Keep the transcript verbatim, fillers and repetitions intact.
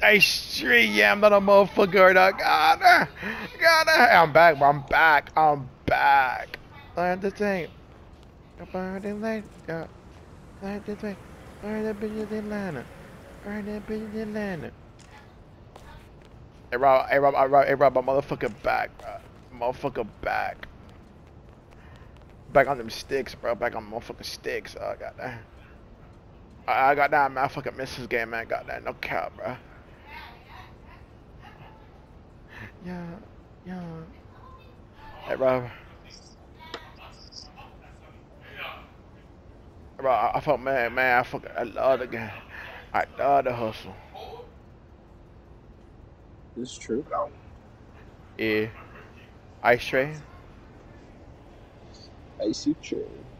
Hey, straight, yeah, I'm not a motherfucker. Dog. God, uh, God, uh, I'm back, bro. I'm back. I'm back. Learn the thing. Burning light. Yeah. Learn the thing. Learn the bitch in Atlanta. Learn the bitch in Atlanta. Hey, Rob, hey, Rob, hey, Rob, hey, Rob, my motherfucker back, bro. Motherfucker back. Back on them sticks, bro. Back on motherfucking sticks. Oh, God damn. I, I got that, man. I fucking miss this game, man. Got that. No cap, bro. Yeah, yeah. Hey, Rob. Bro, I, I fuck, man, man. I fucking, I love the game. I love the hustle. This is true. Yeah. Ice tray. Icy train.